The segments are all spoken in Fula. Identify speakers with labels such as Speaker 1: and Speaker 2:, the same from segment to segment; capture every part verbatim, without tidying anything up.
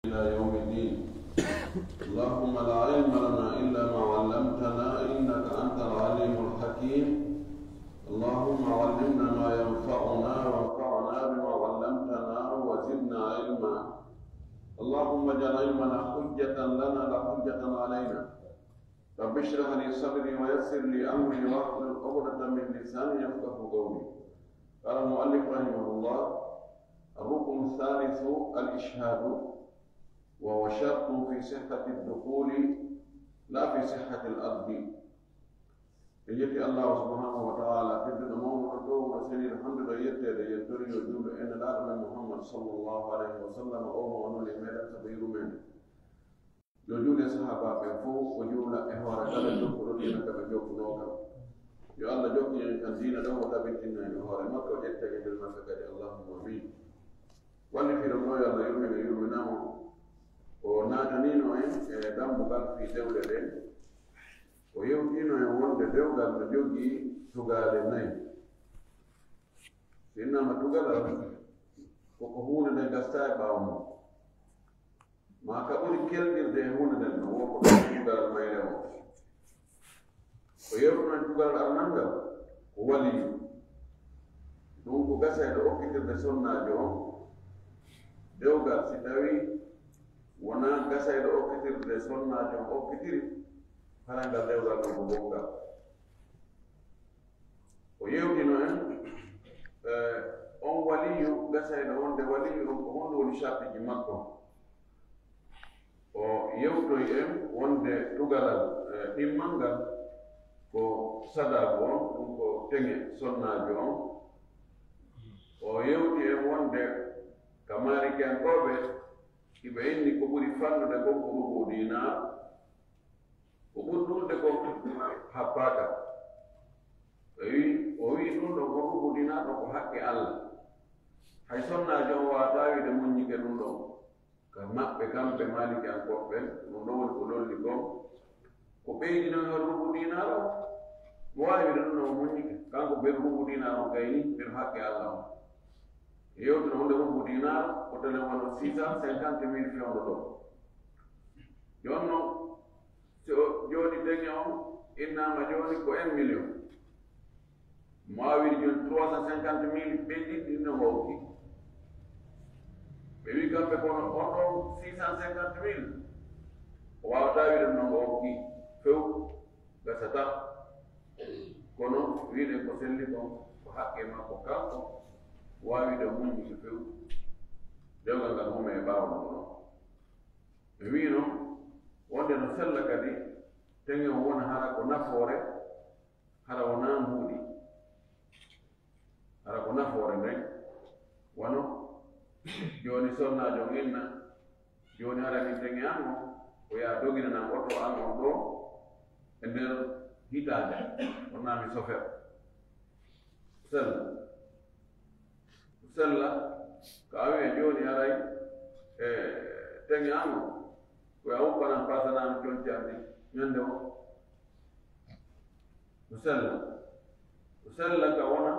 Speaker 1: إلى يوم الدين. اللهم لا علم لنا إلا ما علمتنا إنك أنت العليم الحكيم. اللهم علمنا ما ينفعنا وانفعنا بما علمتنا وزدنا علما. اللهم اجعل علمنا حجة لنا لا حجة علينا. رب اشرح لي صدري ويسر لي أمري واحلل عقدة من لساني يفقهوا قولي. قال المؤلف رحمه الله: الركن الثالث الإشهاد، وهو شرط في صحة الدخول لا في صحة الأرض. يجي الله سبحانه وتعالى تدنا موم رتو رسول الحمد لله يتدى ينتري يجول إن لا محمد صلى الله عليه وسلم أو أنه لماذا تبير منه يجول صحابة بفوق ويجول إهوار كلا جوكرو دينا كما جوك نوكا يا الله جوك ينكن دينا دو وتبتنا إهوار مكة وجدت يدل مسكري اللهم أمين. واللي في رمضان الله يؤمن يؤمن نامو وناتنينو إن دم بقال في دولة لين ويوكينو يوون دولة نجوكي تقال نين إنما تقال وكهون دنجستاي باومو ما كبر كيل دهون دنجو وكهون تقال ما يلمو ويوكينو تقال أرناندا ولي نونكو كسائد أوكيتر بسونا جو دوغا سيتاوي wana gasay do okkitir de sonna jom okkitiri haranga dewgal ko bonga o yewdino en on waliyu gasay do wonde waliyu on ko hondo woni shartiji makko o yewtoy en wonde tugalal timmangal ko sadago on ɗum ko tenge sonnajo on o yewti en wonde kamarikenkoɓe ibe inni ko ɓuri fannude gon ko rubu dinar ko ɓurɗude gon happaka o wi o wi ɗum ɗon ko rubu dinar ɗo ko haqqe Allah hay sonnajo on wawata wiide muññike ɗum ɗon ka maɓɓe kamɓe maliki an koɓɓen ɗum ɗo woni ko lolli gon ko ɓeydino hen rubu dinar o mo wawi wiide ɗum ɗon muññike kanko ɓen rubu dinar on kayni ɓen haqqe Allah on yewtuno hunde rubu dinar ko tele wono six cent cinquante mille fewndo ɗo jonno so joni teŋe on innama joni ko un million mo wawiri joni trois cent cinquante mille ɓeydi ɗinno hokki ɓe wi kamɓe kono on ɗon six cent cinquante mille o wawata wiide no ngo hokki few gasata kono wiide ko selli kon ko haqqe makko kanko waawide muññi few dewgal ngal home e ɓaawa ɗum ɗon ɓe wino wonde no sella kadi teŋe o wona hara ko nafoore hara wona mbuuɗi hara ko nafoore nden wono jooni sonnajo on inna jooni hara min teŋe an o o yaa doginana oto an on ɗo e nder hitaande wonnaami sofer sella sella ko awi joni haray e teŋe amo koye a wuppanan pasanami concarni ñande o ko sella ko sella ka wona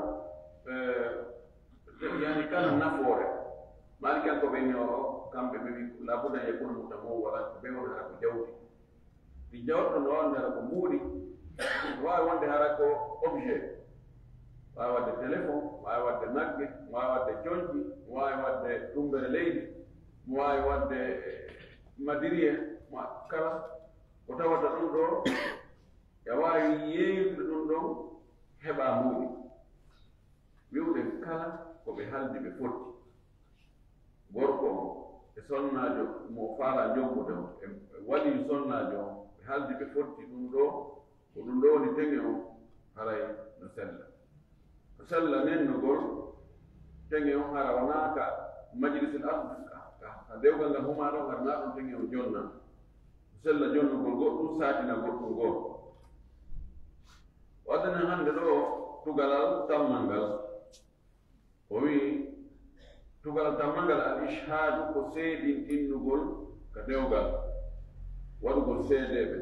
Speaker 1: yani kala nafoore mali ken ko ɓenni o kamɓe ɓe wi labuda yakuna mutamow wala ɓe wona hara ko jawdi ɗi jawɗo no wonde hara ko mbuuɗi wawi wonde hara ko objet wawi wadde téléphone wawi wadde nagge wawi wadde coñƴi wawi wadde ɗumbere leydi wawi wadde matériel ma kala ko tawata ɗum ɗo e wawi yeeyude ɗum ɗon heɓa muuɗi wiwɗe kala koɓe haldi ɓe fotti gorko o e sonnajo mo faala joggude o e waɗi sonnajo o ɓe haldi ɓe fotti ɗum ɗo ko ɗum ɗo woni teŋe o haray no sella sella nennugol teŋe on hara wona ka majlisul ard ka dewgal ngal huma ɗon harna ɗon teŋe o jonna sella jonnugol goɗɗum saatina goɗɗum goo waddana hannde ɗo tugalal tammal ngal o wi tugalal tammal ngal al ishhadu ko seedintinnugol ka dewgal waɗugol seedeɓe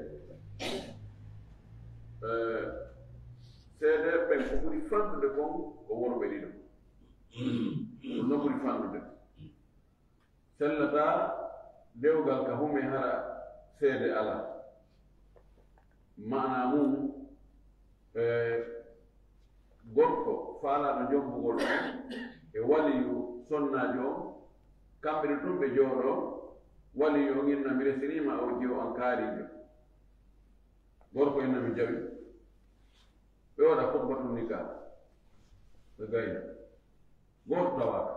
Speaker 1: seedeɓe ɓen ko ɓuri fandude kon ko worɓe ɗiɗo ɗum no ɓuri fandude sellata dewgal ka hume hara seede ala mana mum gorko faalaɗo jombugol e waliyu sonnajo kamɓe ɗo tumɓe jooɗo waliyu o inna mi resinima o jew an kaarijo gorko inna mi jawi ɓe waɗa khutbatu nikah ɓe gayna gooto tawaka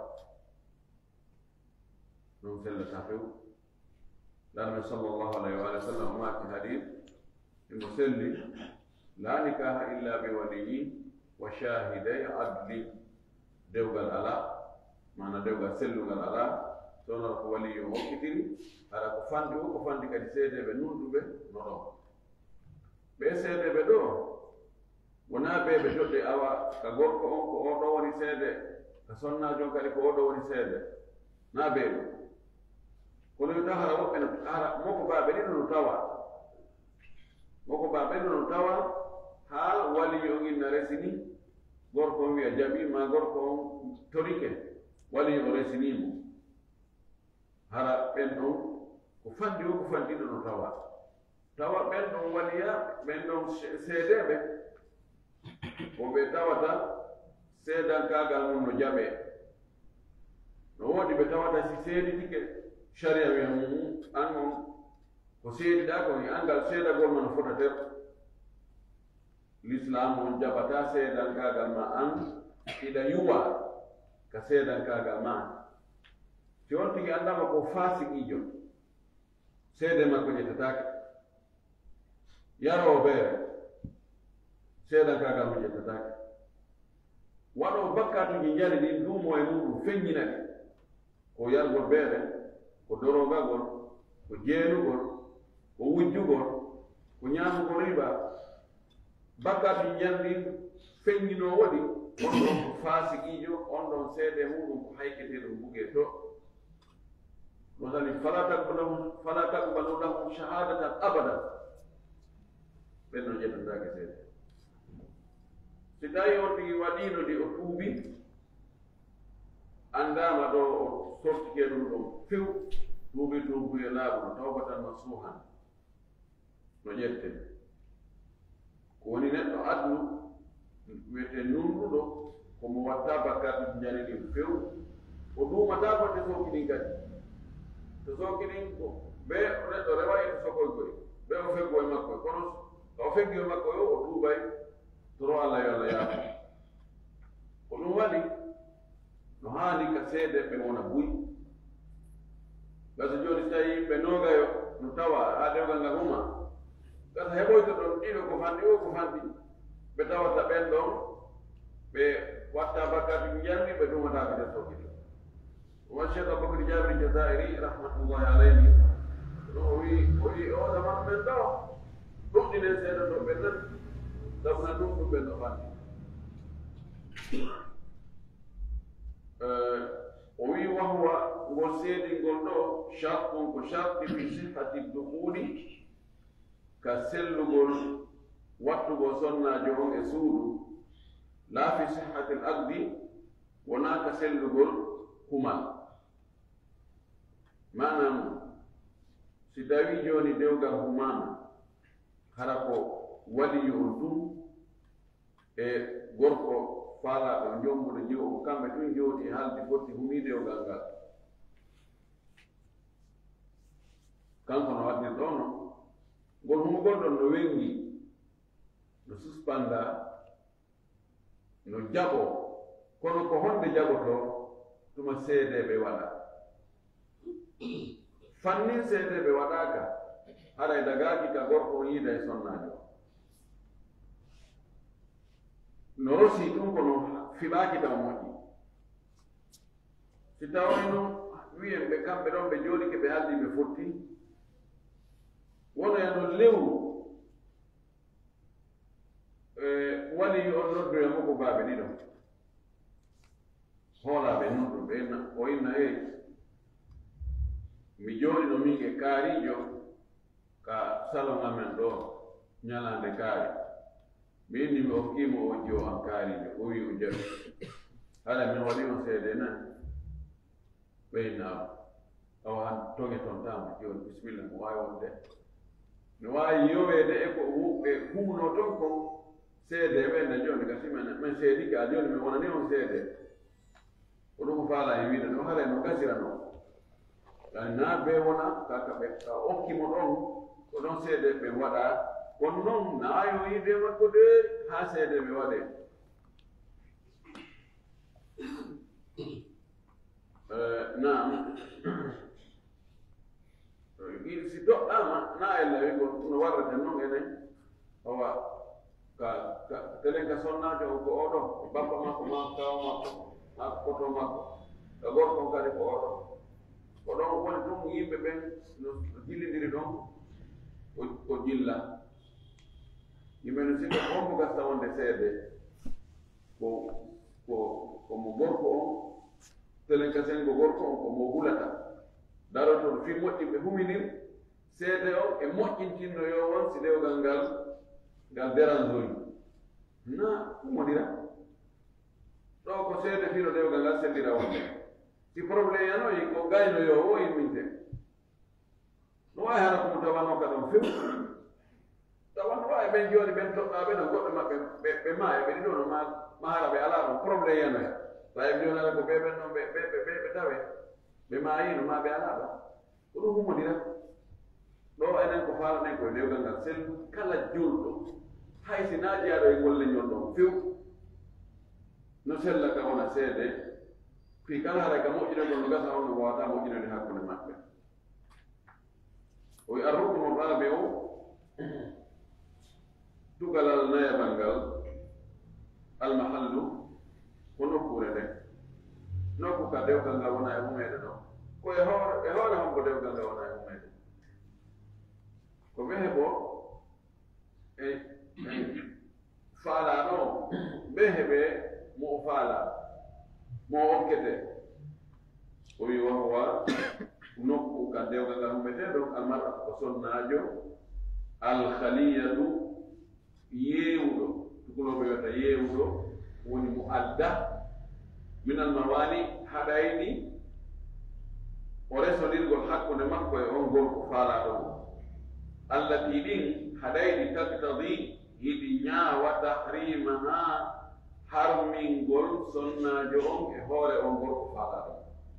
Speaker 1: non sellata few lannabi sallllahu alayhi wa sallam maaki hadith imo selli la nikaha illa bi waliyin wa shahiday adli dewgal ala mana dewgal sellugal ala sonora ko waliyo hokkitiri hara ko fandi o ko fandi kadi seedeɓe nunɗuɓe no ɗon ɓe seedeɓe ɗo wona ɓe ɓe joɗɗe awa ka gorko on ko oɗo woni seede ka sonnajon kadi ko oɗo woni seede na ɓeɗo kono yo taw hara woɓɓe no hara moko baɓe ɗiɗo no tawa moko baɓe ɗo no tawa ha waliyo on inna resini gorko on wiya jaɓi ma gorko on torike waliyo o resinimo hara ɓen ɗon ko fandi o ko fandiɗo no tawa tawa ɓen ɗon waliya ɓen ɗon seedeɓe ko ɓe tawata seedankagal mum no jaɓe no woodi ɓe tawata si seeditike sharia wiya mum an on ko seediɗa ko angal seedagol ma no fotater l'islam on jaɓata seedankagal ma an iɗa yuwa ka seedankagal ma si on tigi andama ko fasiqijo seede makko ƴettatake yaroo beere seedankagal mo ƴettatake waɗo bakkatuji jari ɗin duumo e muɗum feññina ɗi ko yargol beere ko dorogagol ko jeenugol ko wujjugol ko ñaamugol riba bakkatuji janɗin feññino waɗi on ɗon ko fasiqijo on ɗon seede muɗum ko hayketeɗum buge to مثلا فلا تقبل لهم فلا تقبل لهم شهادة أبدا بأنه جد ذاك سيد سيداي ودي ودينو دي أتوبي عندما دو صوت كيرو فيو توبي توبي لابو توبة نصوحا نجد كوني نتو أدنو ويتنونو دو كمو واتابا كاتب جاني دي فيو ودوما تابا تسوكي دي كاتب to sokinin ko ɓe neɗɗo rewayi to sokoy koy ɓe o feggo e makkoy kono o feggi e makkoy o o tuubay toro allah yo allah yaafo ko ɗum waɗi no haani ka seede ɓe wona buy gasa jooni so tawi ɓe noogayo no tawa haa dewgal ngal huma gasa heɓoyto ɗon ɗiɗo ko fanɗi o ko fanɗi ɓe tawata ɓen ɗon ɓe watta bakkatuji janni ɓe ɗumatako nder sokini والشيخ أبو بكر جابر الجزائري رحمة الله عليه وي وي أو زمان من ده روح دي نسينا تو بيتنا دفنا نوم تو بيتنا فاني وي وهو وسيد يقولوا شرط وشرط في صحة الدخول كسل قول وقت وصلنا جون يسود لا في صحة الأرض ولا كسل قول هما manam si tawi joni dewgal humama hara ko waliyo on ɗum e gorko faalaɗo jombuɗo jiwo ko kamɓe tun jooɗi haaldi fotti humi dewgal ngal kanko no waddirɗo no ngol humugol ɗon no wengi no suspanda no jaɓo kono ko honde jaɓoto tuma seedeɓe waɗa fannin seedeɓe waɗaka haɗa dagaki ka gorko o yiida e sonnajo no rosi ɗum kono fiɓaki taw moƴƴi si tawayno wiyen ɓe kamɓe ɗon ɓe jooɗike ɓe haaldi ɓe fotti wono yano lewru e wali on noddoyamo ko baaɓe ɗiɗo hoolaɓe noddu ɓe o inna hey mi jooɗino min e kaarijo ka salon amen ɗo ñalande kaari mi inni mi hokkimo o jo an kaarijo o wi o jaɓi haɗa min waɗi on seede nani ɓeynaamo awa han tonge ton tama joni bisimilla mo wawi wonde no wawi yowede e ko e humno ton ko seede ɓenne joni ga simene min seedi ka joni mi wonani on seede ko ɗum ko faala e wiide no haala no gasirano yani na be wona kaka ɓe ka okkimo ɗon ko ɗon seede ɓe waɗa kono noon naayo yide makko de ha seede ɓe waɗe naam si doɗɗama na e lawi ko no warrete noon enen owa ka ka telen ka sonnajo o ko oɗo bappa makko ma kaw makko ha koto makko ka gorkon kadi ko oɗo ko ɗon woni tun yimɓe ɓen no jillidiri ɗon ko jilla yimɓe no sikka on ko gasta wonde seede ko ko komo gorko on telen ka sen ko gorko on komo hulata daroto fi moƴƴi ɓe huminir seede o e moƴƴintinno yo won si ɗewgal ngal ngal dérangeoyi na ɗumodira ɗo ko seede fino ɗewgal ngal sellira wonde si probléme yanoyi ko gayno yo o yimminte no wawi hara komo tawano ka ɗon few tawa no wawi ɓen joni ɓen toɓɓaɓe no goɗɗo maɓɓe ɓe maaya ɓe ɗi ɗo no ma hara ɓe ala ɗon probléme yanoya tawi joni ala ko ɓeɓen noon ɓe ɓe ɓe tawe ɓe maayino ma ɓe ala ɗon ko ɗum humodira ɗo enen ko faalanen koye dewgal ngal sellu kala julɗo hay si naajiyaɗo e golle ñol ɗon few no sella ka wona seede fi kala hara ka moƴƴinogol no gasa on no wawata moƴƴinode hakkunde maɓɓe o wi arruknu rabi o tugalal nayabal ngal almahallu ko nokkure nde nokku ka dewgal ngal wona e humeede ɗo ko e hoore e hoore hon ko dewgal ngal wona e humeede ko ɓehe bo e faalaɗo ɓe heɓe mo o faala mo okkete o wi wahowa nokku ka dewgal ngal humete ɗo almara ko sonnaajo alkhaliyatu yeewuɗo tukuloɓe wiyata yeewuɗo woni mo adda minal mawani haɗayni o resonirgol hakkunde makko e on gorko faalaɗo mo allati ɗin haɗayni taktadi hiɗi ñaawa tahrimaha harmingol sonnaajo on e hoore on gorko faalaɗo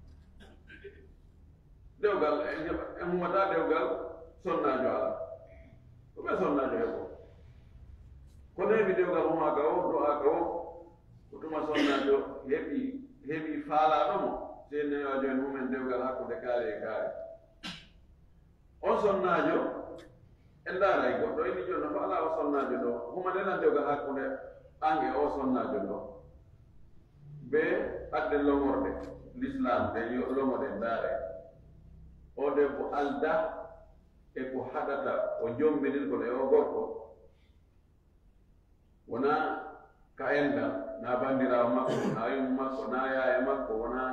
Speaker 1: dewgal e humata dewgal sonnaajo ala ko ɓe sonnaajo heɓo kono heɓi dewgal humaka o do aka o ko tuma sonnaajo heɓi heɓi faalaɗo mo senewa joni mumen dewgal hakkude kaari e kaari on sonnaajo en daaray goɗɗo ini joni no faala o sonnaajo ɗo humadena dewgal hakkude ange o sonnaajo ɗo ɓe adde lomorde l'islam ɓe lomode daare o debbo alda e ko haɗata o jombinirgol e o gorko wona ka enda na bandirawo makko na yum makko na yaaya makko wona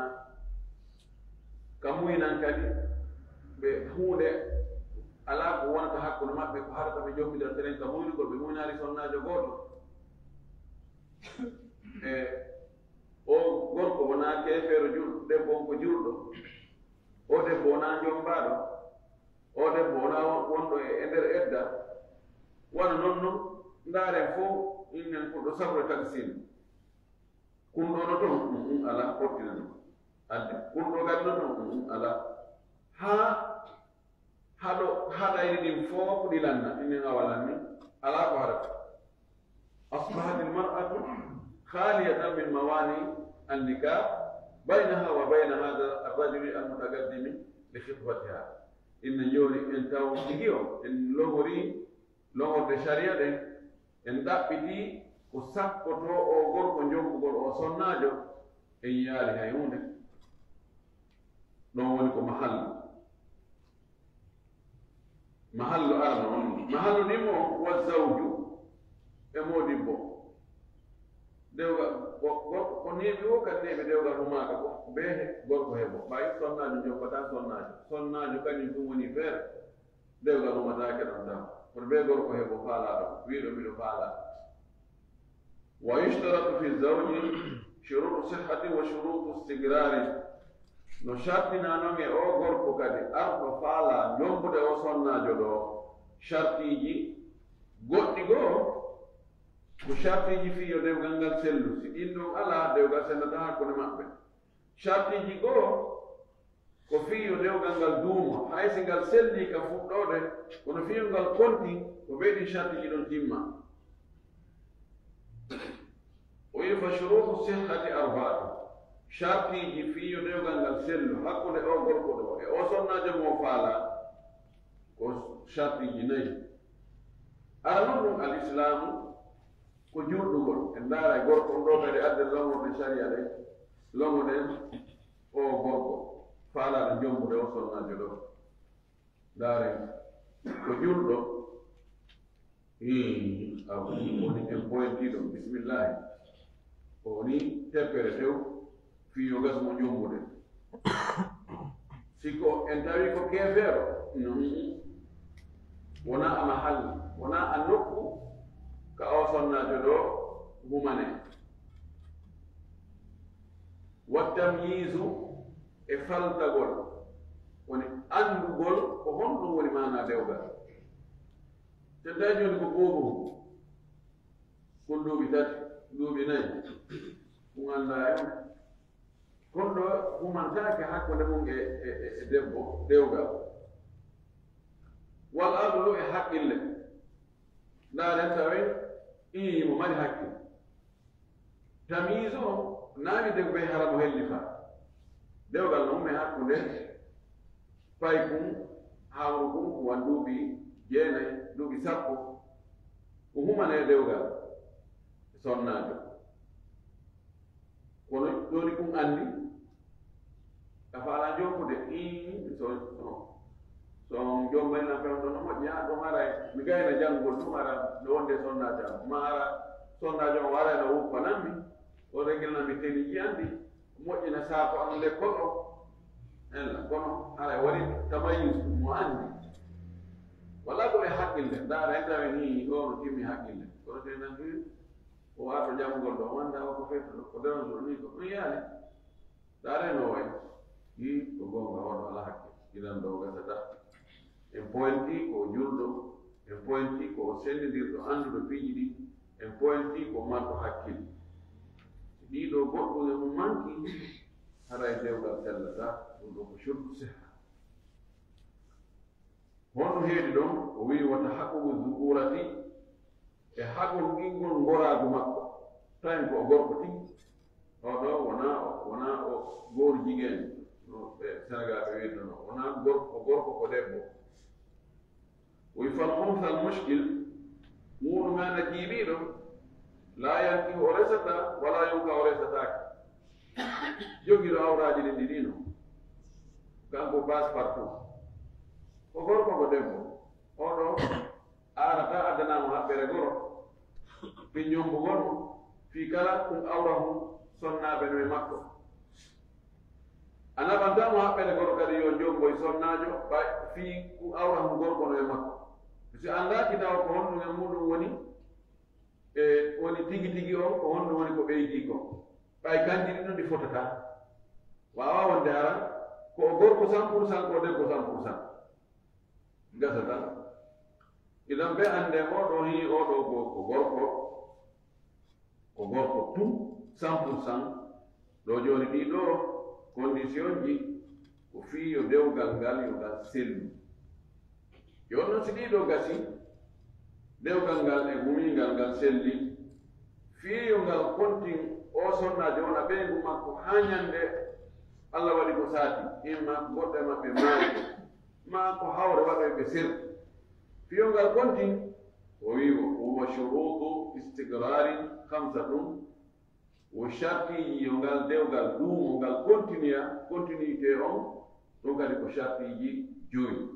Speaker 1: ka muynan kadi ɓe huunde ala ko wonata hakkude maɓɓe ko haɗata ɓe jombidira tenen ka muynugol ɓe muynari sonnaajo gooto e o gorko wona keefeero julɗo debbo on ko julɗo o debbo wona jombaaɗo o debbo wona wonɗo e nder edda wona noon noon ndaaren fof inen ko ɗo sabre taksin kunɗo no toon um ala fortina ɗum adde kunɗo gadi no toon ala ha haɗo haɗayni ɗin fof ɗilanna inen awalanni ala ko haɗata asbahat almar'atu khaliyatan min mawani annikah baynaha wa bayna hada arrajuli almutaqaddimi li khitbatiha inne joni en taw tigi o en logori logorde sharia ɗen en ɗaɓɓiti ko sappoto o gorko jombugol o sonnaajo en yaali hay hunde ɗon woni ko mahallu mahallu arno on mahallu nimo wa zawju e modibbo dewgal ko neeɓi o kadi neeɓi dewgal humaka ko ɓe gorko heɓo ɓay sonnaajo jombata sonnaajo sonnaajo kañum ɗum woni feere dewgal humatake ɗon tan kono ɓe gorko heɓo faalaɗo wiiɗo mbiɗo faala wa yushtaratu fi zawji shurutu sihhati wa shurutu istigrari no shartina non e o gorko kadi arɗo faala ñombude o sonnajo ɗo shartiji goɗɗi goo ko shartiji fiyo dewgal ngal sellu si ɗin ɗon ala dewgal sellata hakkude maɓɓe shartiji goo ko fiyo dewgal ngal duuma hay si ngal selli ka fuɗɗode kono fiyo ngal konti ko ɓeyɗi shartiji ɗon timma o wi fa shurutu sihhati arba'atu shartiji fiyo dewgal ngal sellu hakkude o gorko ɗo e o sonnajo mo faala ko shartiji nayi ara noon ɗum al islamu ko juɗɗugol en ndaara gorko on ɗo kadi adde lomorde sharia ɗe lomoɗen o gorko faalaɗo jombude o sonnajo ɗo ndaaren ko julɗo i a woni en pointiɗo bisimillahi o ni teppere tew fiyo gas mo jombude siko en tawi ko keefeero wona ama halli wona a nokku ka o sonnajo ɗo humane wattamyisu e faltagol woni andugol ko honɗum woni mana dewgal te tawi joni ko ɓoɓum kon duuɓi tati duuɓi nayi ɗum anda en kon ɗo humantake hakkude mum e e debbo dewgal wal adlu e haqqille ndaren tawi i mo mari hakkille tamise o naami debbo e haramo helli fa dewgal no umme hakkude pay kum hawru kum ko wan duuɓi jeenayi duuɓi sappo ko humane dewgal sonnajo kono joni kum andi a faala jombude i so so jombayna pewɗo no moƴƴa ɗum ara mi gayna janngol ɗum ara no wonde sonnajo am ma ara sonnajo o wara no wuppanammi o regilnami teniji andi moƴƴina saako an lekkol o ella kono ara wari tamayus mo andi wala ko e haqqille ndaara en tawi ni ɗo no timmi haqqille kono te nan o warto jamgol ɗo wanda o ko fetto ko dewanɗo ni ko ɗum yaani ndaare no way i ko gonga oɗo ala hakke inan ɗo gasata en pointi ko julɗo en pointi ko sendidirɗo annduɗo piiji ɗi en pointi ko marɗo hakkille ɗiɗo goɗɗude mum manki haray dewgal sellata ɗum ɗo ko shurtu sihha honɗum heedi ɗon o wi wata haqqugu zukurati e haqol ɗingol ngoraagu makko tawi ko o gorko tigi oɗo wona wona o gooru jigéen no ɓe sénégal ɓe wiytono wona gorko gorko ko debbo o wi fal humsal muskil muɗumena jiiɓiɗo la yanki o resata wala yonka o resatake jogiɗo awraji ɗi ɗiɗino kanko base partout ko gorko ko debbo oɗo arata addanamo haɓɓere goro fi ñombugol fi kala ɗum awra mum sonnaɓe no e makko a naɓantamo haɓɓere goro kadi yo jomboy sonnajo ɓa fi ɗum awra mum gorko no e makko si andaki taw ko honɗum e muɗum woni e woni tigi tigi o ko honɗum woni ko ɓeydi ko ɓay kanji ɗi ɗum ɗi fotata wawa wonde ara ko o gorko cent pourcent ko debbo cent pourcent gasata idan ɓe ande oɗo hi oɗo ko gorko ko gorko tout cent pourcent ɗo joni ɗiɗo condition ji ko fiyo dewgal ngal yo ngal sellu yon noon si ɗiɗo gasi dewgal ngal e mumingal ngal selli fiyo ngal kontin o sonnajo wona ɓeygu makko ha ñande allah waɗi ko saati imma ko goɗɗe maɓɓe maayi ma ko hawre waɗoy ɓe sirri fiyo ngal kontin o wi huwa shurutu istigrarin hamsatum wo shartiji yo ngal dewgal duumo ngal continua continuité on ɗum kadi ko shartiji joyi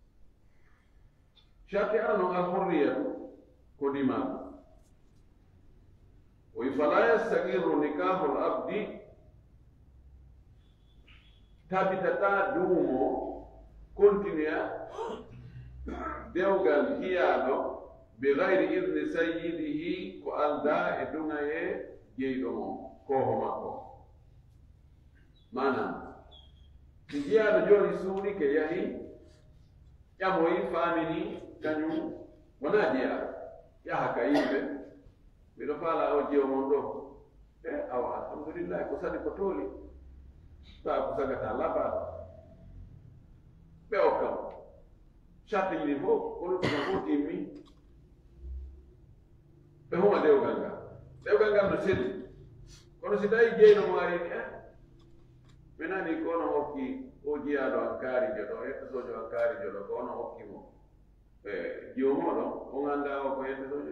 Speaker 1: sharti ara noon alhurriyatu ko dimago o wi fala yastagiru nikahu l abdi tabitata duumo continua dewgal hiyaɗo bi gayri idni sayyidihi ko alda e duŋaye jeyɗo mo koho makko manam si jiyaɗo joni suuɗi ke yahi ƴamoyi famini kañum wona jeyaɗo yaha ka yimɓe miɗo faala o jeewo mon ɗo e awa alhamdulillahi ko sadi ko tooli taa ko sagata labaɗo ɓe okkam charte ji ɗi fof kono tuma fof timmi ɓe huma dewgal ngal dewgal ngal no selli kono si tawi jeyno mo arini e mi nani ko ono hokki o jiyaɗo an kaarijo ɗo yettotojo an kaarijo ɗo ko ono hokkimo e jiwomoɗo o ganda o ko yettotojo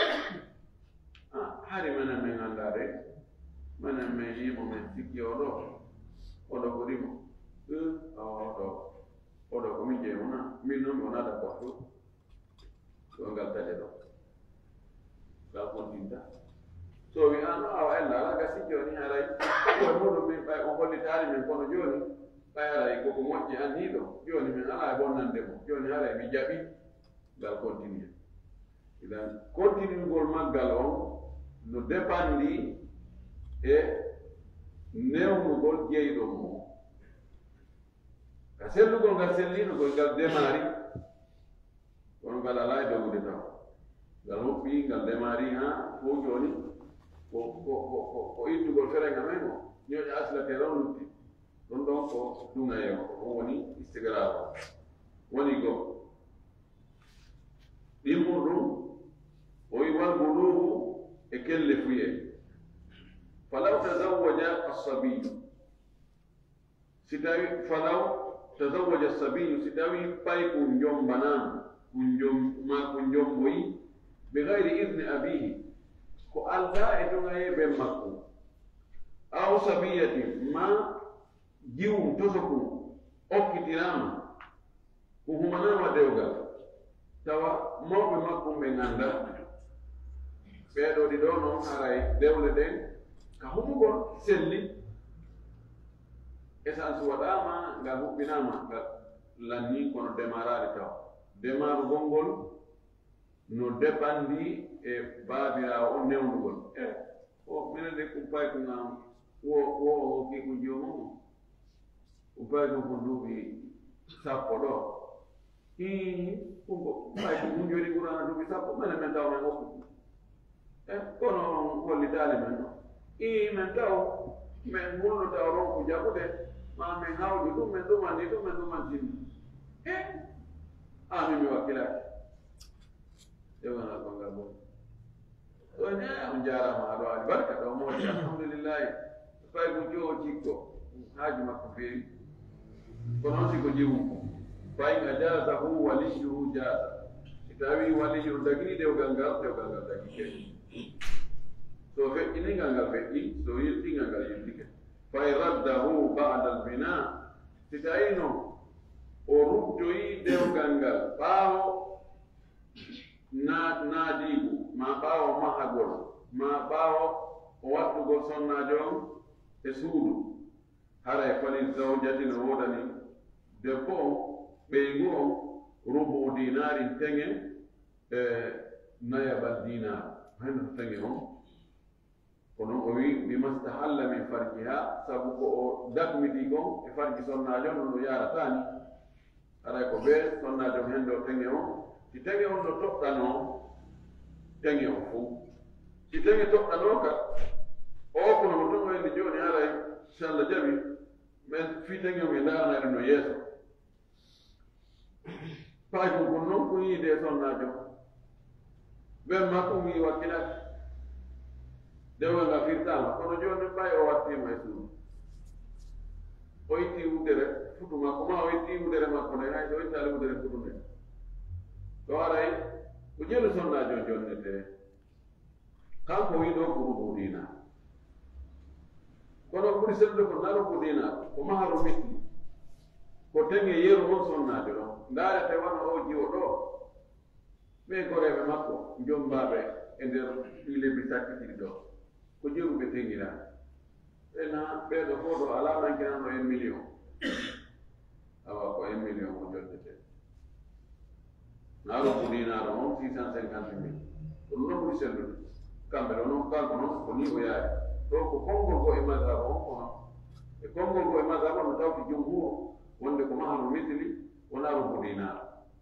Speaker 1: hari menen min ganda de menen min yimo min sikki oɗo oɗo ko rimo oɗo oɗo komin jeemona min noon mi wonata portu ɗo ngal daƴe ɗo ngal kontinta so wi an awa ella ala gasi joni haray koye muɗum min ɓay on hollitani min kono joni ɓay haray koko moƴƴi anniɗo joni min ala e bonnandemo joni haray mi jaɓi ngal continue idan continuegol maggal on no dépandi e newnugol jeyɗo mo ka sellugol ngal sellino koye ngal démari kono ngal ala e dogude taw ngal hoppi ngal démari ha fo joni ko ko ko ko ittugol ferenga men o ñoƴa aslate ron lutti ɗum ɗon ko duŋaye o on woni istigrare o woni goo ɗimmo ɗum o wi wal bulugu e kelle fuye falaw tazawaja assabiyu si tawi falaw tazawaja assabiyu si tawi pay kum jombanama kum jom ma kum jomboyi bi gayri idni abihi ko alda e duŋaye ɓen makko aw sabiyati ma jiwum tosokum okkitirama ko humanama dewgal tawa mawɓe makkum ɓe ganda ɓeeɗo ɗi ɗo noon haray dewle ɗen ka humugol selli essence waɗama ngal huɓɓinama ngal lanni kono démarade taw démarugol ngol no dépandi e baabirawo o newnugol e o minen de kum pay ko ngam wo wo hokki ko jomum o pay ko ko duuɓi sappo ɗo i ko pay ko mum joni ɓurana duuɓi sappo minen men taw men hokku e kono hollitali men ɗo i men taw men hulno taw ronko jaɓude ma min hawƴi ɗum men ɗumandi ɗum men ɗumantini e amin mi wakkilaki ewona gongal bon ɗo ne on jarama aɗo aɗi barka ɗo moƴƴi alhamdulillahi fay ko joo jikko haaju makko feewi ko noon siko jiwu fay a jasahu waliyuhu jasa si tawi waliyu dagini dewgal ngal dewgal ngal dagi keƴi so feƴƴiningal ngal feƴƴi so yettingal ngal yettike fay raddahu bada albina si tawi no o ruttoyi dewgal ngal ɓaawo na naadiigu ma ɓaawo mahagol ma ɓaawo o wattugol sonnajo on e suudu haray fali zawjati no woɗani debbo on ɓeygu on rubu dinarin teŋe e nayabal dinar hen teŋe on kono o wi bimastahalla min farjiha sabu ko o dakmiti gon e farji sonnajo on no yaratani haray ko ɓe sonnajo hen ɗo teŋe on si teŋe on no toɓɗano teŋe on fuu si teŋe toɓɗano ka o kono mo toŋoyndi jooni haray si Allah jaɓi men fii teŋe on e ndaranayɗo no yeeso pay ko kon noon ko yiide e sonnajo ɓen makko wi wakkilaki dewgal nga firtama kono jooni ɓay o wattima e suudu o itti wudere futu makko ma o itti wudere makko nde hay so ittali wudere futu nde ɗo aray ko jelu sonnajo jonnete kanko wi ɗo ko rubu dinar kono ɓuri sellude ko na rubu dinar ko maharo mitti ko teŋe yeru on sonnajo ɗon ndaarete wano o jiwo ɗo ɓe goreɓe makko jombaɓe e nder ɗilebi sakkitiɗi ɗo ko jeruɓe teŋira ɓena ɓeɗo fo ɗo ala nankinanɗo en million awa ko en million ko jonnete naaro ko dinaro on six cent cinquante mille ko ɗum ɗon ɓuri sellude kamɓe ɗo noon kanko noon ko ni o yaari ɗo ko konngol go e mazhab on kono e konngol ko e mazhaba no tawti jumhur wonde ko mahru misli wona rubu dinar.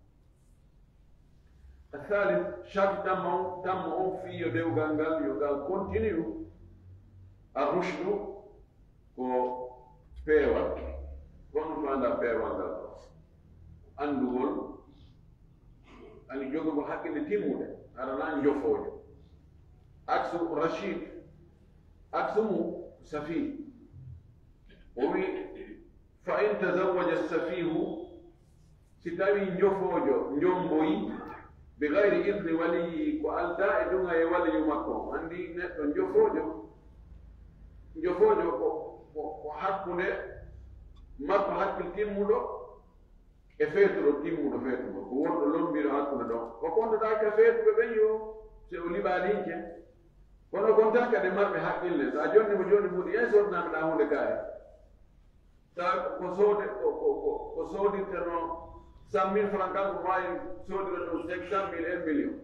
Speaker 1: الثالث شرط تم تم في يدو غانغال يوغال كونتينيو الرشد كو بيوا كون فاندا بيوا غال اندول اني جوغو حكي تيموده انا نان جوفوجو اكسو رشيد اكسو سفيه ومي فإن تزوج السفيه ستاوي جوفوجو نجومبوي بغير إذن ولي كألتا إدونا يولي مكو عندي نتو جوفوجو جوفوجو وحقنا مكو حق التيمودو إفيتو التيمودو فيتو وورد لون بيرو حقنا دو وكونت داك فيتو ببنيو سيولي بالينك kono kon tan kadi marɓe haqqille sa jonni mo joni muɗi e sodnami ɗa hunde kaari sa ko soode ko sodirteno cent mille franc kanko wawi sodira ɗum cinq cent mille un million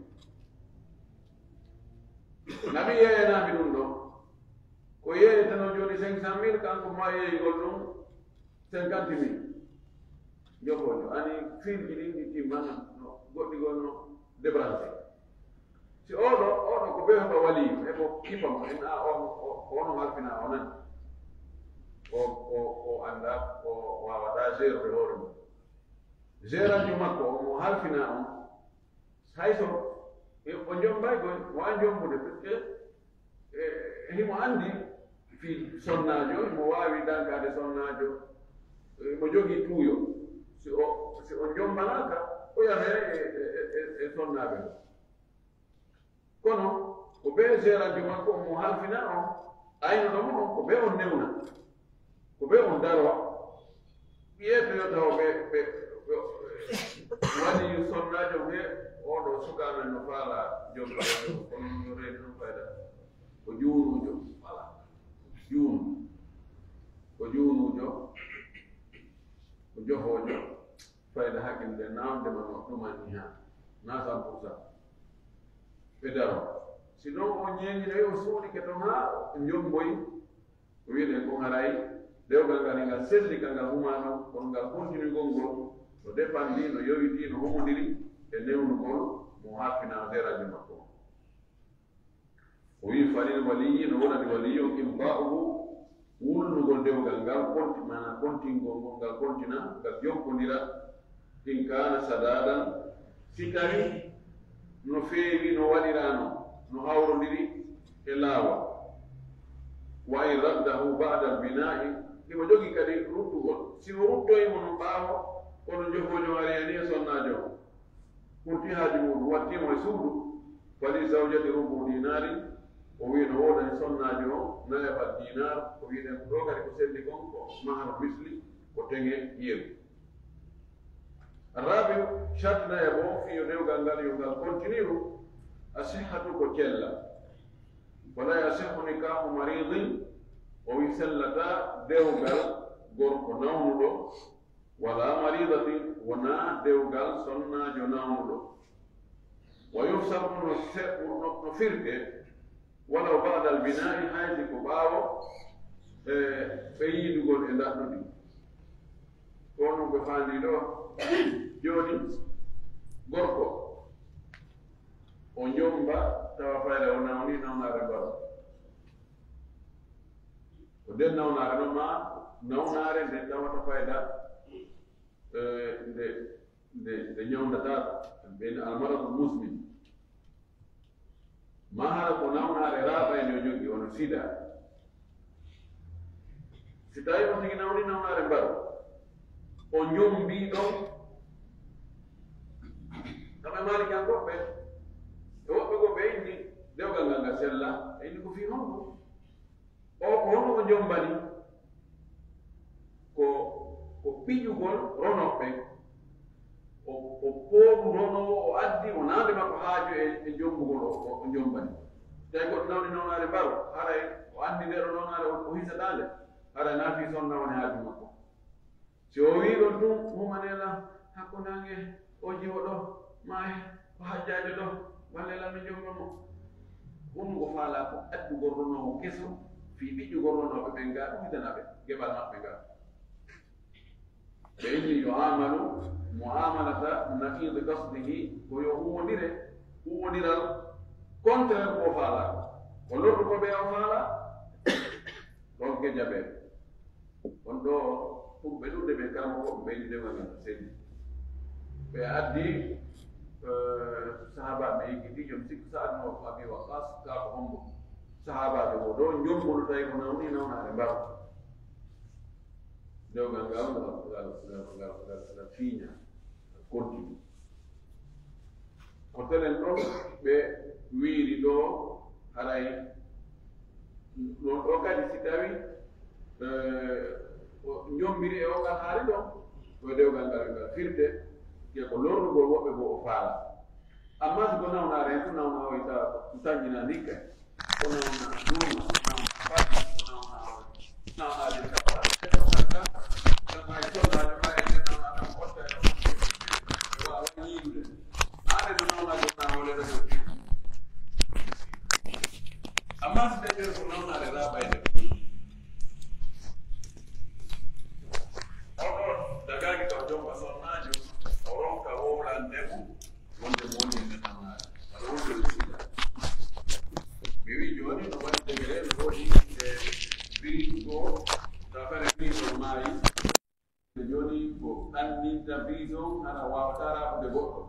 Speaker 1: nami yeeyanami ɗum ɗo ko yeeyeteno joni cinq cent mille kanko ma yeeyigol ɗum cinquante mille jofojo ani firji ɗin ɗi timmana no goɗɗi gonno débranché si oɗo oɗo ko ɓe heɓa waliyu eɓo kippamo en a ono halfina o nani o o anda o wawata gérde hoore mum géranje makko omo halfina on hayso o jombay koy wa jombude par ce que himo andi fi sonnajo mo wawi dankade sonnajo mo jogui tuuyo si o si o jombanaka o yahe e sonnaɓe ɗo kono ko ɓe géranje makko mo halfina on ayno ɗomo on ko ɓe on newna ko ɓe on darwa ɓiyeto yo taw ɓe ɓe wani sonnajo ɓe oɗo sukamen no faala jombaɗo kono no reedi no fayda ko juunujo voilà juunu ko juunujo ko jofojo fayda hakkille nawdema no ɗumani ha na cent pour cent ɓe daro sinon o ñeñinoyi o suuɗi ke ton ha jomboyi o wiɗen ko haray dewgal ngal ngal selli ka ngal humano kono ngal continue gol ngol no dépandi no yowiti no homodiri e newnugol mo hakkina deraji makko o wi falil waliyi no wonani waliyi on imba'uhu wulnugol dewgal ngal konti mana kontingol ngol ngal kontina ngal jokkodira in kana sadadan si tawi no feewi no waɗirano no hawrodiri e laawa wa in raddahu ba'da albina'i imo jogi kadi ruttugol si o ruttoyimo no ɓaawo kono jofojo ari ani e sonnajo o ɓurti haaji muɗum wattimo e suudu fali zawjati rubu dinari o wi no wodani sonnajo o nayaɓat dinar o wiɗen ko ɗo kadi ko selli kon ko mahar misli ko teŋe yeeru الرابع شرط يبو في يدو غانغال يونغال كونتينيو الصحة كوتيلا ولا يصح نكاح مريض ويسلتا ديوغال غوركو ناونودو ولا مريضة ونا ديوغال سنة جناونودو ويفسر نفرك ولو بعد البناء حيث كباو فيدوغول اندادودي كونو بفاندي دو joni gorko o jomba tawa fayda o nawni nawnare mbaro ko nden nawnare noon ma nawnare nde tawata fayda nde nde nde ñawdatako ɓeni almaradu musmin ma hara ko nawnare raɓayne o jogi ono sida si tawi on tigi nawni nawnare mbaro o ñombi ɗon kama mari kan goɓɓe e woɓɓe go ɓe inni dewgal ngal ngal sella e inni ko fi honno o ko honno ko jombani ko ko piƴugol ronoɓɓe o o pooɗu ronowo o addi o nande makko haaju e jombugol o jombani tawi goɗɗo nawni nawnare mbaro haray o andi ndeɗo nawnare o hisaɗande haray naafi sonna woni haaju makko si o wi ɗon tum humanela hakkundange o jiwo ɗo maahe ko hajjajo ɗo wallela mi jommomo honnugo faala ko addugol ronowo keso fi ɓiƴƴugol ronoɓe ɓen ga ɗum hitanaɓe gebal maɓɓe ga ɓe inni yuamalu muamalata naqide qasdihi ko yo huwodire huwodiral contraire ko faala ko lorɗu ko ɓe o faala ɗon ke jaɓe on ɗo pour ɓe ɗuɗde ɓe karama ko ɓe ɓeydi dewgal ngal seedi ɓe addi sahabaɓe yiggiti jom sikku saadno abi waqas ka ko hombo sahabaɓe o ɗo jommolu tawi ko nawni nawnaade mbar dewgal ngal ngal ngal ngal fiiña continue ko telen ɗon ɓe wiiri ɗo haray ɗon ɗo kadi si tawi jombiri e o ngal haali ɗon ɗo dewgal ngal ngal firde ke ko lornugol woɓɓe bo o faala amma si ko nawnaare hen ko nawna o ita taññina ndikka ko nawna ɗuma nawna fati ko nawna nawnaade kappa eɗoaka ay soldaajo ma e nde nawna kam kotta e ɗo wawa ñiidude aade no nawna gonnawole ɗo ɗo amma si taƴere ko nawnaade raɓayde oɗo dagaki kaw jomba sonnaajo o ronka wowlandemo wonde mo woni nde nawnaade aɗa wonde sida mi wi jooni no waɗi degre no woɗi e brise goo tafere brise o maayi e jooni ko ɗanninta brise on hara wawata raɓude goɗɗo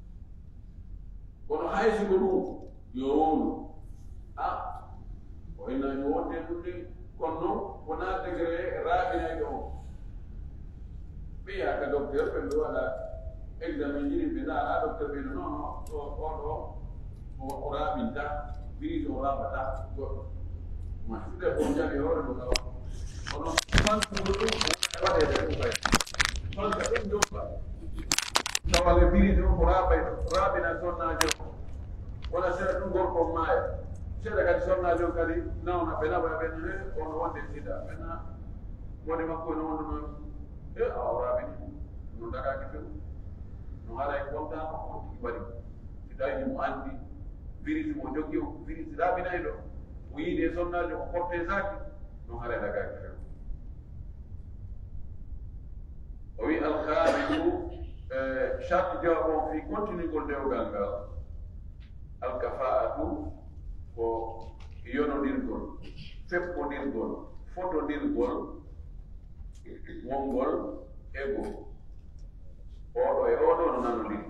Speaker 1: kono haysi ko ɗum yo wowlu a o innani wonde ɗumde kono noon wona degré raaɓinayɗo on ɓiya ka docteur ɓe mbi waɗa examen jiri ɓe ndaara docteur ɓe no non oɗo o raaɓinta brise o raɓata goɗɗo ma sude ko jaɓi hoore ɗo kawa kono fantugo ɗum waɗede ɗum kay fanka ɗum jomba tawale brise o ko raɓay raɓina sonnajo wona seeɗa ɗum gorko maaya seeɗa kadi sonnajo kadi nawna ɓe naɓa ɓen he ono wonde sida ɓena woni makko no wonde noon e a o raɓini no dagaki few no haray contano on tigi waɗi si tawi mo andi virus mo jogui o virus raɓinayi ɗo o yiide e sonnajo o porté saki no haray dagaki few o wi alhamidu charte jawab on fi continue gol dewgal ngal alkafa'atu ko yonodirgol feppodirgol fotodirgol mongol ego oɗo e oɗo no nanodiri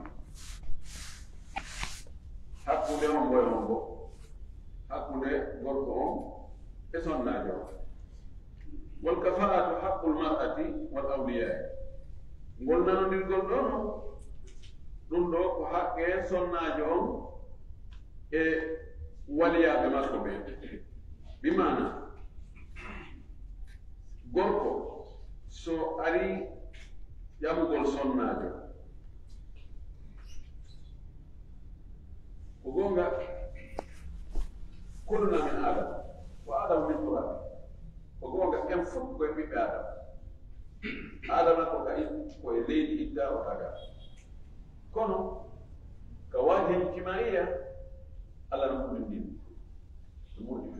Speaker 1: hakkude on goye on go hakkude gorko on e sonnajo on wal kafa'atu haqqul mar'ati wal awliya ngol nanodirgol ɗo no ɗum ɗo ko haqqe sonnajo on e waliyaɓe makko ɓe bi mana gorko so ari ƴamugol sonnajo ko gonga kullunamin adam ko adama min turabi ko gonga en fof koye ɓiɓɓe adama adama ko ka koye leydi idda o taga kono ka waji ijtimaiya allah no ɗumin ndin ɗum moƴƴi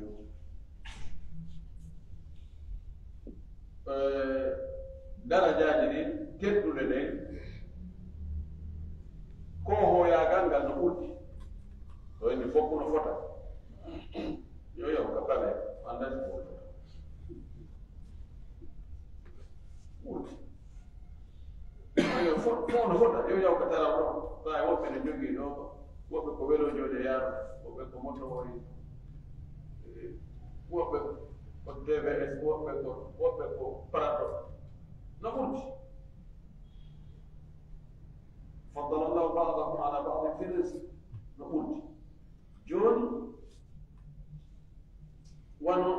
Speaker 1: few darajaji ɗin tedduɗe ɗen ko hoyagal ngal no ɓurɗi so eni fof no fota yo yaw ka ɓale andani ko fota ɓurɗi fof no fota yo yaw ka tara ɗo sa woɓɓe ne jogii ɗo woɓɓe ko welo jooɗe yaaro woɓɓe ko moto wori woɓɓe ko D V S woɓɓe ko woɓɓe ko prato no ɓurti faddala llahu ba'dahum ala ba'din fi rizq no ɓurti jooni wono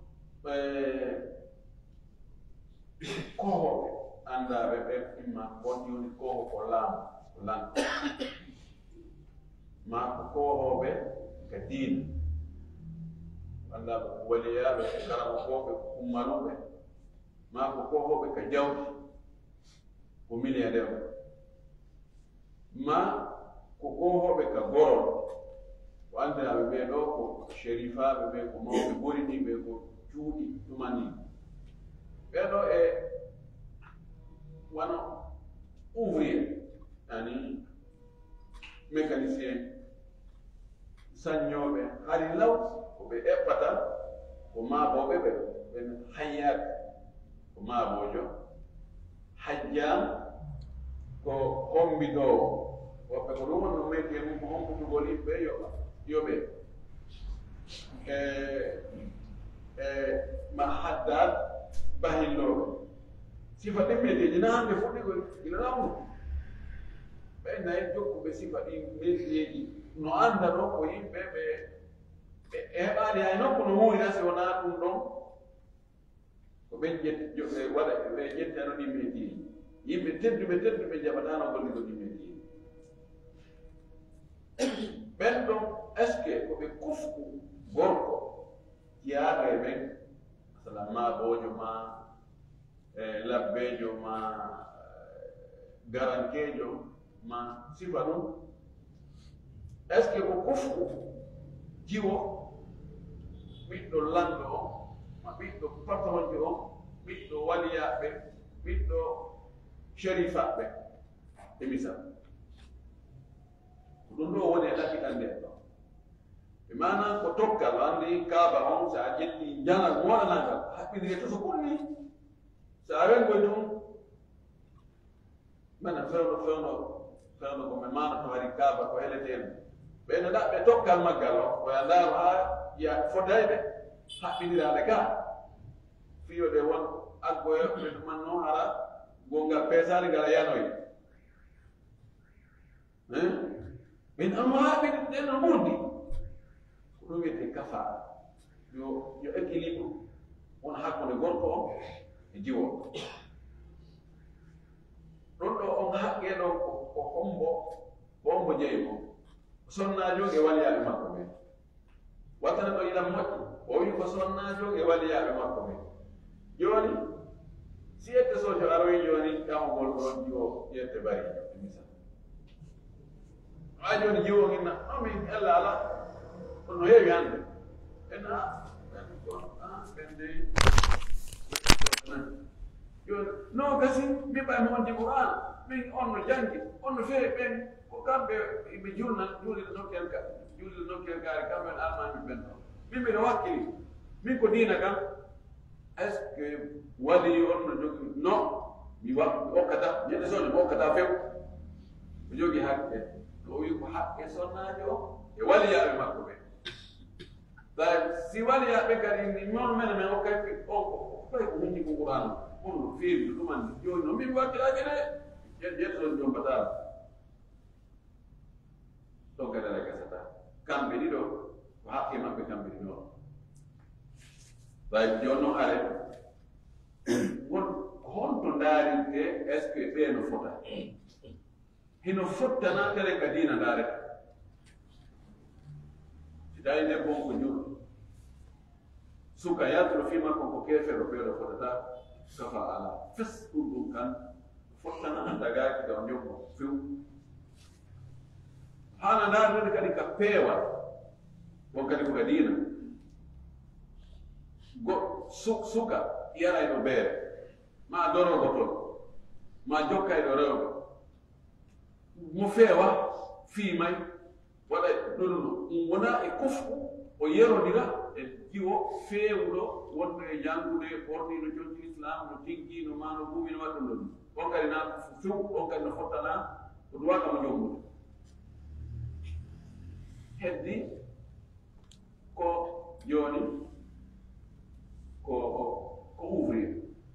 Speaker 1: kohoɓe anndaɓe ɓe imma won joni koho ko laamu ko lan ma ko kohoɓe ka diina anndaɓe ko waliyaɓe ko karamakoɓe ko ummanuɓe ma ko kohoɓe ka jawdi ko milliardaire ma ko kohoɓe ka gorol ko andiraɓe ɓe ɗo ko shérifaɓe ɓe ko mawɓe ɓoriniɓe ko cuuɗi ɗumani ɓeɗo e wano ouvrier yani mécanicien saññoɓe hari law ko ɓe eɓɓata ko maaboɓe ɓe ɓen hayyaɓe ko maabojo hajjam ko hombiɗowo woɓɓe ko ɗum wonno métier mum ko homputugol yimɓe yoɓa yoɓe e e ma haddad bahilloɓe sifa ɗin métier ji na hande fuɗɗigo ina lawnu ɓe nayi jokkuɓe sifa ɗi métier ji no anda ɗo ko yimɓe ɓe ɓe heɓaani hay nokku no huurira si wonaa ɗum ɗon ko ɓen ƴetti ɓe waɗa ɓe ƴettano ɗi métier ji yimɓe tedduɓe tedduɓe jaɓatano golligo ɗi métier ɓen ɗon est ce que ko ɓe kufku gorko jiyaaɓe ɓen masalan maabojo ma e labbejo ma garankejo ma sifa ɗum est ce que ko kufku jiwo ɓiɗɗo lanɗo o ma ɓiɗɗo patronjo o ɓiɗɗo waliyaɓe ɓiɗɗo sherifaɓe e misal ko ɗum ɗo woni e ɗaɓɓiɗan nden ɗo ɓe mana ko tokkal andi kaaba on so a ƴetti jangal mo waɗanangal haɓɓindiri to so ɓurni so a wengoy ɗum mana fewno fewno fewno ko mi mana to hari kaaba ko heleteɗum ɓe no ɗaɓɓe tokkal maggal o oya ndaaro ha ya fotayɓe haɓɓindirade ka fiyoɗe won aggoyoɓe ɗumanno hara gongal peesade ngara yanoy min anno haɓɓiɗi ɗen no ɓurdi ko ɗum wiyete kafa yo yo équilibre won hakkude gorko on e jiwo ɗon ɗo on haqqe ɗo ko hombo ko hombo jeymo sonnajo e waliyaɓe makko ɓe wattana ɗo ilam moƴƴi o wi ko sonnajo e waliyaɓe makko ɓe joni si yette sojo aroyi joni kamogol ɗon jiwo yette bari e misal a joni jiwo ginna nomin allah ala no heewi hande ena ɓende joni no gasi mbiɓa mi on jibo an min on no jangi on no feewi ɓen ko kamɓe ɓe julna juulide nokkel ka juulide nokkel kaari kamɓen almami ɓen ɗo min mbiɗa wakkili min ko diina kam est ce que wali on no jogi no mi wa mi hokkata ñande soño mi hokkata few o jogi haqqe o wi ko haqqe sonnajo o e waliyaɓe makko ɓe si waliyaɓe kadi ni noon mene men hokkay on ko koye ko hundi ko qouran on no feewi no ɗumandi joni no min wakkilaji de ƴettoon jombata ɗon kadi ala gasata kamɓe ɗiɗo ko haqqe maɓɓe kamɓe ɗi noon way joni noon are won honto ndaarinte est ce que ɓe no fota hino fottana tere ka diina ndaareta si tawi debbo on ko juɗo suka yaltoro fi makko ko keefeɗo ɓeeɗo fotata kafa ala fes ɗum ɗum kan fottana dagaki ka jombo few hana ndaartode kadi ka peewal won kadi ko ka diina go suka yarayɗo beere ma dorogo toon ma jokkayɗo rewɓe mo feewa fiimay waɗa ɗonno ɗum wona e kofku o yerodira e jiwo feewuɗo wonno e janngude ɓorniino jonti islam no tiggiino ma no ɓuumino waɗɗum ɗo ɗum on kadi na few on kadi no fottana ko ɗum waɗa mo jommude heddi ko jooni ko ko ouvrier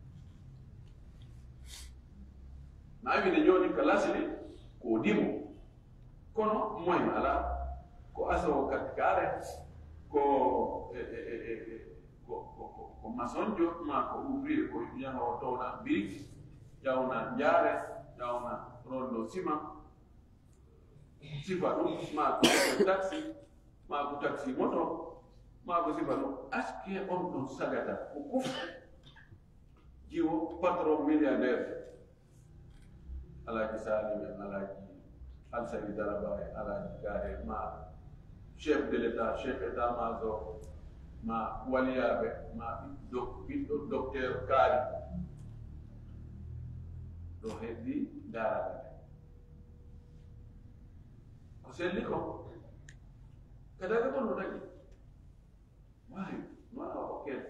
Speaker 1: ma wide jooni ko lasli ko dimo kono moyen ala ko asawo katkare ko ko masonjo ma ko ouvrier ko yahowo towna biriki ƴawna jaare ƴawna rondo ciment sifa ɗum ma ko taxi ma ko taxi moto ma ko sifa ɗum aske on ɗon sagata ko kof jiwo patron milliardaire alaji sali men alaji alsani daraba e alaji gare ma chef de l'état chef état major ma waliyaɓe ma ɓiɗɗo docteur kaari ɗo heddi darade ko selli ko kadaga gonno dagi wawi wona hokkede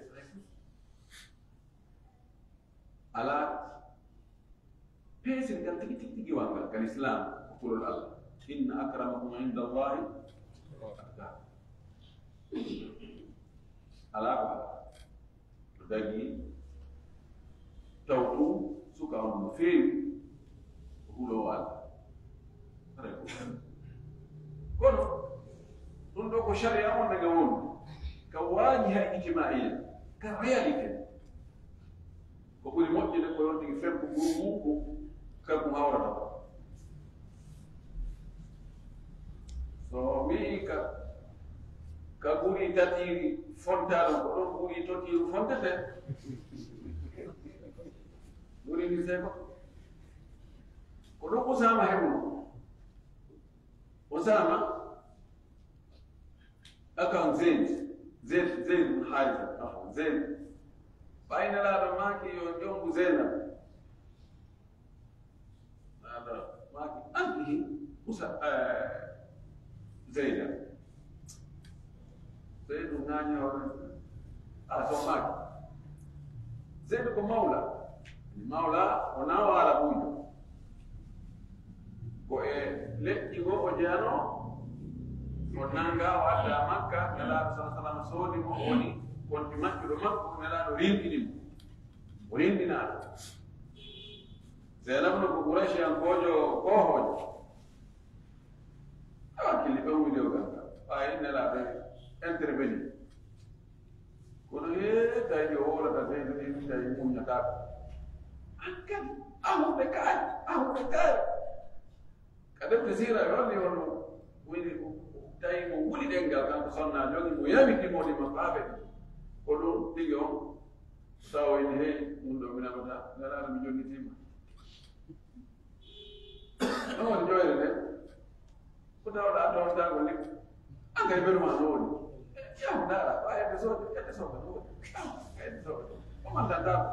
Speaker 1: ala peesel ngal tigi tigi tigi wangal kal islam ko kulol allah inna akramakum inda allahi atqakum ala ko to dagi tawtu suka on no feewi ko huuɗo allah kono ɗum ɗo ko sharia on daga woni ka waaji hay ijmaiya ka réalité ko ɓuri moƴƴude ko yon tigi febbo ɓuru muku kanko hawrata ko so wii ka ka ɓuri tatiri fontano ko ɗon ɓuri totiru fontete ɓuri ni seko ko ɗon usama heɓuno usama akan zaid zaid zaid harisa zaid ɓaynelaɗo maki yo jongu zeynab aɗa maki andihi usa zeynab zeydu ŋañawre a so maki zeydu ko mawla mawla o nawala ɓuyjo ko e leƴƴi go o jeyano o nanga o adda makka nelaɗo sa sallam soodi mo woni konti maccuɗo makko nelaɗo rinɗini mo o rinɗinaɗo zeynab no ko ɓuraci an kojo kohojo a wakkilli ɓe umide o ganga ɓayi nelaɗo interveni kono he tawi o wolata zeydu ɗi tawi muñataɓe an kadi ahuɓe kaari ahuɓe kaari ka defte sira e holli on woni tawi mo wuli ɗengal kanko sonna jogi mo yamikimoɗi makko haa ɓeɗi ko ɗum ɗigi on tawoyni hey ɗum ɗo minamata nelaɗo mi jonnitima ɗon woni joyre nde ko tawɗa tawtago liɓ engrais ɓeruma no woni yaw dara ɓa yedde soode yedde soode no woni yedde soode o mandantako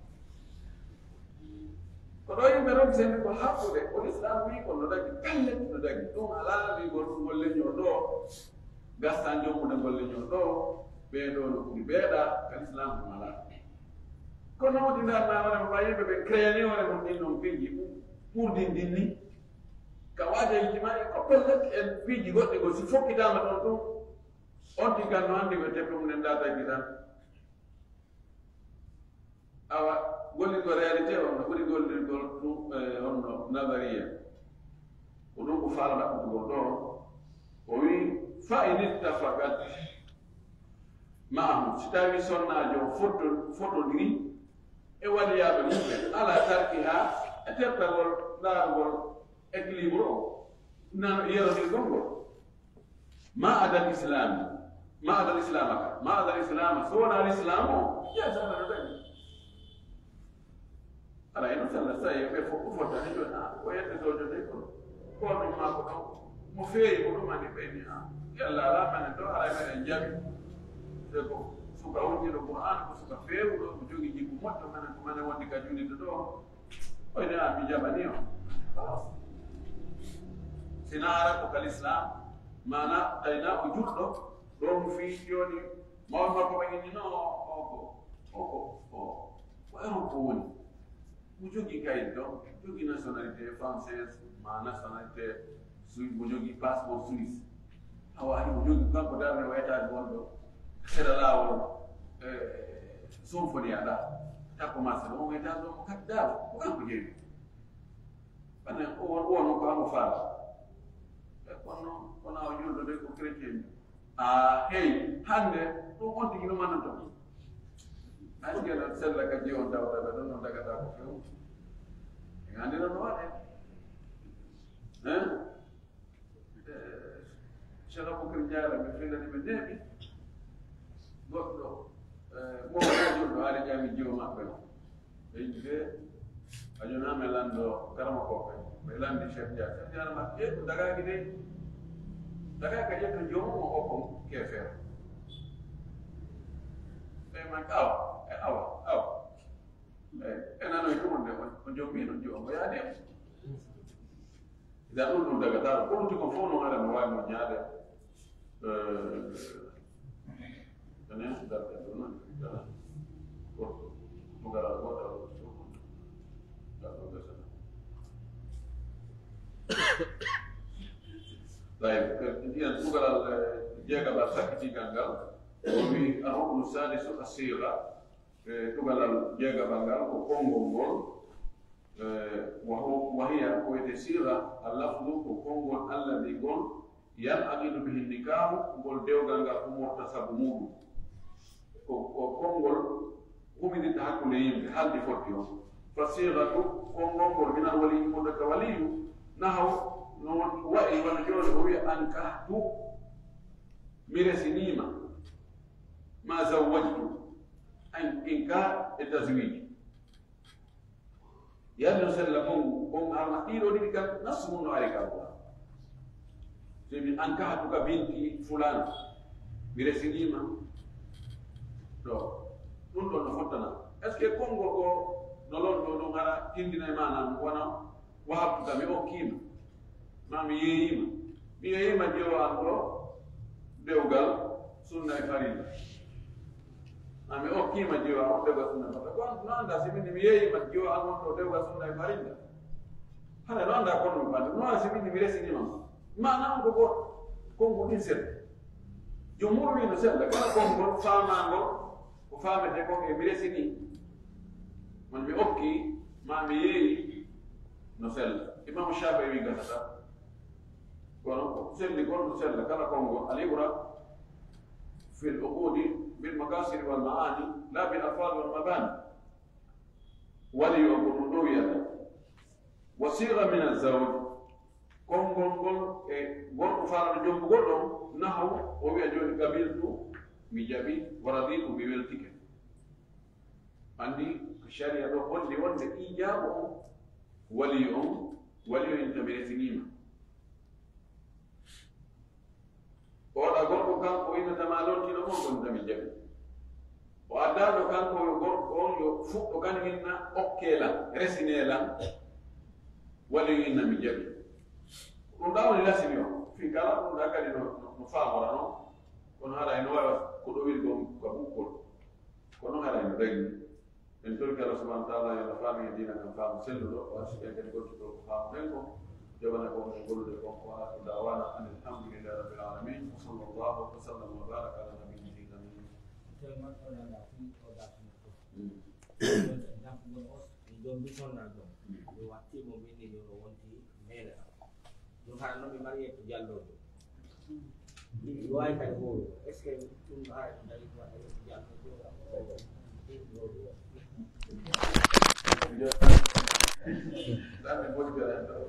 Speaker 1: ko ɗo yimɓe ɗon sendi ko haɓɓude ko l'islam wi ko no dagi pelle no dagi ɗum ala wigol golleño ɗo gastan jommude golleño ɗo ɓeeɗo no ɓuri ɓeeɗa ka l'islam ɗum ala kono wodi ndar nawore mo ɓa yimɓe ɓe créani hore mum ɗin ɗon piiji ɓurdindinni ka waajaji maɗi ko pellet en piiji goɗɗi go si fokkitama ɗon ɗum on tigan no anndi ɓe teppe mum en ɗataki tan awa gollirgo réalité on no ɓuri gollirgol ɗum onno nazaria ko ɗum ko faala ɗaɓɓutugol ɗo o wi fa in ittafakat maahum si tawi sonnajo fotodiri e waliyaɓe mumɓe ala tarki ha e tertagol laarugol équilibre o nano yerodirgol ngol ma adal islami ma adal islama ka ma adal islama so wona l'islam o yesana no dañi ala eno salla sa ɓe fof fotani joni a o yettotojo de kono ko ɗum ma ko ɗon mo feewi mo ɗumani ɓeyni a yalla ala menen ɗo ala meɗen jaɓi te ko suka wondiɗo qur'an ko suka feewuɗo mo jogui jikku moƴƴo menen ko menen wondi ka julide ɗo oyne a mi jaɓani o sina ara ko kal islam mana tawina o juɗɗo ɗo mo fii joni mawon makko ɓe innino oko oko o ko eron ko woni mo jogui kayit ɗon jogui nationalité française ma nationalité suisse mo jogui passeport suisse hawa ari mo jogui kanko darde o étage gonɗo seeɗa laawol sonfoni aɗa takko ma seeɗa on étage ɗo mo kadi daaro ko kanko jeeyi ɓane wono ko amo faala e kono wona o julɗo de ko chrétien a hey hande ɗum on tigi no mannato askeɗo sella ka jiwon tawtaɓe ɗon no dagata ko few e andino no waɗe cheikh aboubacry diara ɓe fillani ɓe neeɓi goɗɗo momo julɗo haali jami jiwo maɓɓe o ɓe yimɓe a jonami lando karama koɓe ɓe landi chef dia chef diara ma ƴe ko dagaki de daga ka ƴetto jomum o okko kefeero e man awa e awa awa e nano e ɗum de on jombino jo o yaade ida ɗum ɗum daga taro ko ɗumti kon fof no ara no wawi mo ñaade enen darde ɗo noon gara goto mo gara goto ɗaɗo gasana طيب ndiyan tugalal jeegaɓal sakkitigal ngal o wi alhukmu sadisu asira tugalal jeegaɓal ngal ko konngol ngol wahiya koyte sira allafdu ko konngol alladi gon yan aqidu bihi nikahu ngol dewgal ngal umorta sabu muɗum ko konngol huminita hakkunde yimɓe haldi foddi on fa siratu konngol ngol minal waliyu modaka waliyu nahaw non wa'i wala joni o wiya ankahtu mi resinima ma zawwajtu an inkah e taswiji yalno sella kon kon arna ɗiɗo ɗiɗi kam nasu mum no ari kalko somi ankahtuka binti fulan mi resinima ɗo ɗum ɗon no fottana est ce que konngol ko no lon ɗo ɗum ara tindina e manam wona wahabtuka mi okkima ma mi yeeyima mi yeeyima jewo an ɗo dewgal sunna e farilla ma mi okkima jewo an on dewgal sunna e farilla ko no anda simini mi yeeyima jewo an on ɗo dewgal sunna e farilla hana no anda kono mi fande no simini mi resinima mana on ko goto konngol ɗin seɗɗa jumhur wi no seɗɗa kala konngol famangol ko famete kon e mi resini mon mi okki ma mi yeeyi no sella imam Shafi'i wi gatata kono selli gonɗo sella kala konngol alibra في العقود بالمقاصد والمعاني لا بالألفاظ والمباني ولي وقرودوية وصيغة من الزوج كون كون كون غور فار جوم غورو نحو او وي جوني قبيلتو ميجابي ورضيت بولتك عندي الشريعه دو هولي وند ايجابو ولي ام ولي انت بيتنيما ولا غور كان كو ان تمالون تي نو مون دمي جابي وادانو كان كو غور اون يو فوكو كان منا اوكيلا ريسينيلا ولي ان ميجابي undawoni lasimi o fi kala ɗum ɗa kadi no famora noon kono haɗa eno wawa ko ɗo wiri ko ka ɓukkol kono haɗa eno dagni en torki Allah subahana taala yolla faami e dina kam faamu selluɗo o arsiɓe kadi goltuɗo ko faamu men ko jogana ko e gollude kon ko ala ko dawana an alhamdulillahi rabbil alamin wa sallallahu wa sallam wa baraka ala nabiyyi amin
Speaker 2: ɗon bisonna ɗon ɓe wattimo minni yo wonti meeɗa ɗum hara noon ɓe mari yetto jalloɗo ɗi wawi kadi hooro est ce que ɗum hara ɗo dari waɗa yetto jalloɗo
Speaker 1: Dame molto bene.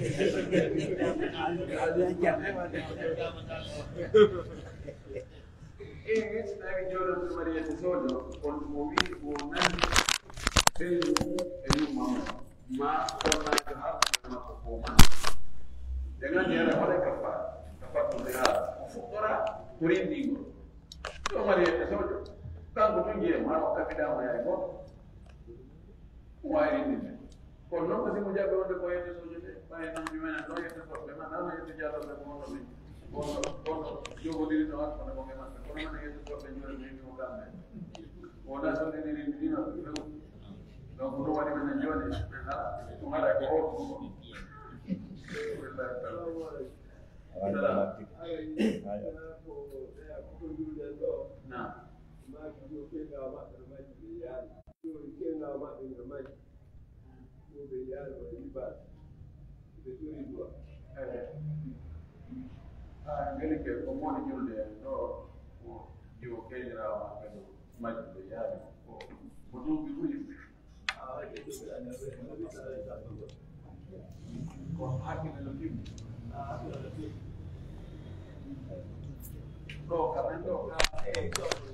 Speaker 1: E stavi giorno di Maria Tesoro con un movimento sei e un mamma ma torna a casa ma come dengan dia oleh kafar kafar tulihat fukara turindigo so Maria Tesoro kan ko ngi ma ka fida ma ya ko wai ni ko non ko simu jabe wonde ko yete so jode pare nan bi mena do yete so be man nan yete jalo be mo no mi ko ko jogo diri no ak ko mo man ko man yete so be nyoro ni mo gambe o da so ni ni ni no donc no wadi men jode ha to mara ko ko na ma ki ke ga ma da mai ya yo ke na ma da mai ko be ya ba ni ba be to ni do eh ah ngene ke ko mo ni julde do ko yo ke ra ma da mai da ya ko ko do bi ko ah ke do be ana be na bi ta ko haki na lo tim ah lo tim do ka men do ka eh